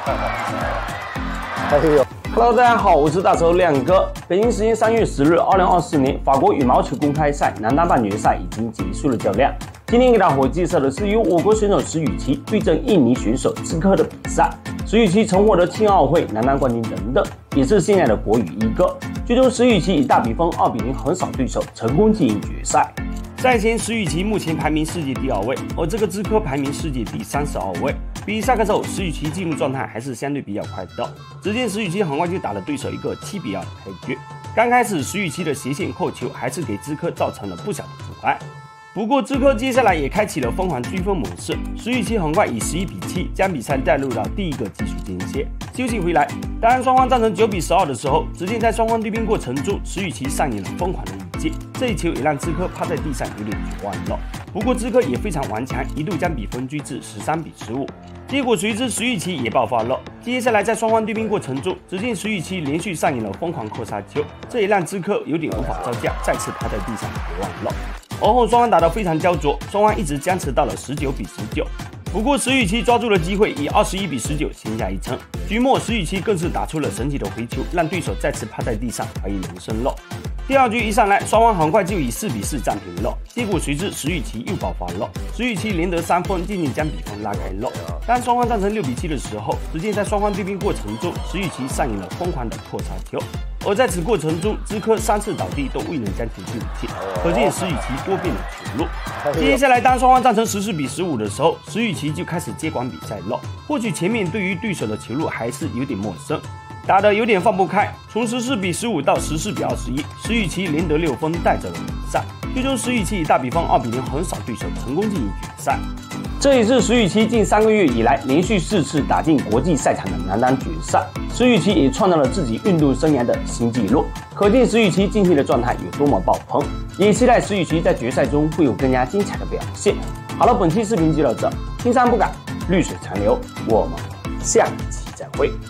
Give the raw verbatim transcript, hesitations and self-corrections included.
哎呦 ，Hello， 大家好，我是大手亮哥。北京时间三月十日，二零二四年法国羽毛球公开赛男单半决赛已经结束了较量。今天给大伙介绍的是由我国选手石宇奇对阵印尼选手兹科的比赛。石宇奇曾获得青奥会男单冠军等等，也是现在的国羽一哥。最终，石宇奇以大比分二比零横扫对手，成功进入决赛。 赛前，石宇奇目前排名世界第二位，而这个兹科排名世界第三十二位。比赛开始后，石宇奇进入状态还是相对比较快的。只见石宇奇很快就打了对手一个七比二的开局。刚开始，石宇奇的斜线扣球还是给兹科造成了不小的阻碍。不过，兹科接下来也开启了疯狂追分模式，石宇奇很快以十一比七将比赛带入到第一个技术间歇。休息回来，当双方战成九比十二的时候，只见在双方对兵过程中，石宇奇上演了疯狂的一击，这一球也让兹科趴在地上有点绝望了。不过兹科也非常顽强，一度将比分追至十三比十五。结果随之石宇奇也爆发了。接下来在双方对兵过程中，只见石宇奇连续上演了疯狂扣杀球，这也让兹科有点无法招架，再次趴在地上绝望了。而后双方打得非常焦灼，双方一直僵持到了十九比十九。不过石宇奇抓住了机会，以二十一比十九先下一城。局末石宇奇更是打出了神奇的回球，让对手再次趴在地上怀疑人生了。第二局一上来，双方很快就以四比四战平了。结果随之石宇奇又爆发了，石宇奇连得三分，渐渐将比分拉开了。当双方战成六比七的时候，只见在双方对兵过程中，石宇奇上演了疯狂的扣杀球，而在此过程中，兹科三次倒地都未能将球救起，可见石宇奇多变的球路。接下来，当双方战成十四比十五的时候，石宇奇就开始接管比赛了。或许前面对于对手的球路还是有点陌生。 打得有点放不开，从十四比十五到十四比二十一，石宇奇连得六分，带走了比赛。最终，石宇奇以大比分二比零横扫对手，成功进入决赛。这也是石宇奇近三个月以来连续四次打进国际赛场的男单决赛。石宇奇也创造了自己运动生涯的新纪录，可见石宇奇近期的状态有多么爆棚。也期待石宇奇在决赛中会有更加精彩的表现。好了，本期视频就到这，青山不改，绿水长流，我们下期再会。